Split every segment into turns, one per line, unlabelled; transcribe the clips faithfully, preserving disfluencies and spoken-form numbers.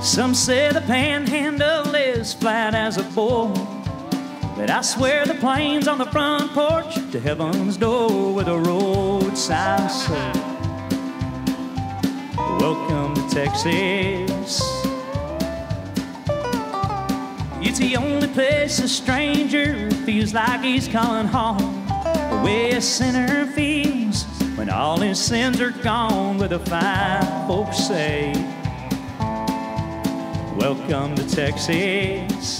Some say the panhandle is flat as a board, but I swear the plains on the front porch to heaven's door with a roadside soul. Welcome to Texas. It's the only place a stranger feels like he's calling home, the way a sinner feels when all his sins are gone, where the fine folks say, welcome to Texas.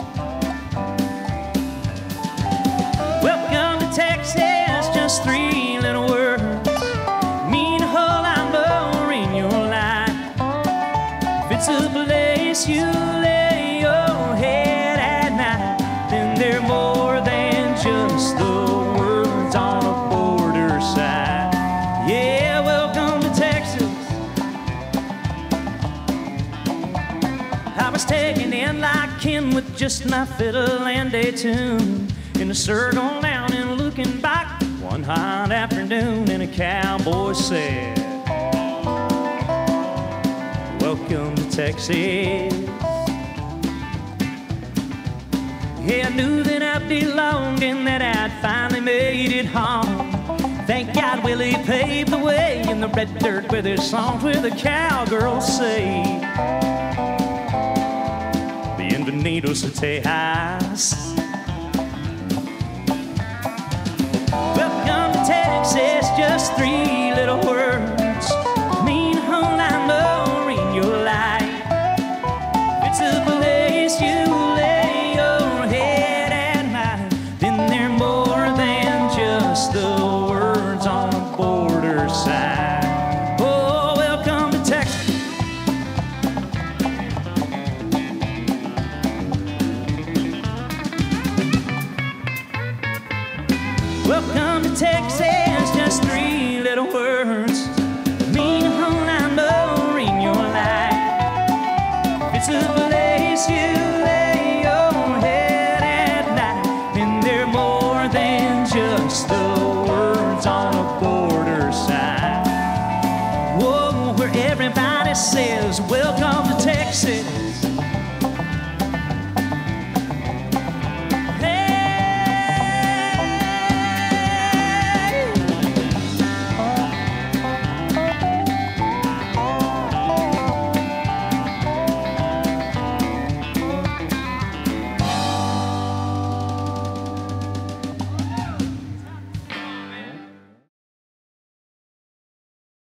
Welcome to Texas, just three little words mean a whole lot more in your life. If it's a place you lay your head at night, then they're more than just the words on a border side. Yeah, welcome to Texas. I was taken in like kin with just my fiddle and a tune, in a circle down and looking back one hot afternoon, and a cowboy said, welcome to Texas. Yeah, I knew that I belonged and that I'd finally made it home. Thank God Willie paved the way in the red dirt with his songs where the cowgirls say, bienvenidos to Texas. Welcome to Texas, just three little words mean a whole lot more in your life. It's a place you lay your head at night, then they're more than just the words on the border side. Oh, welcome to Texas. Welcome to Texas, just three little words mean a whole lot more in your life. It's a place you lay your head at night, and they're more than just the words on a border side. Whoa, where everybody says, welcome to Texas.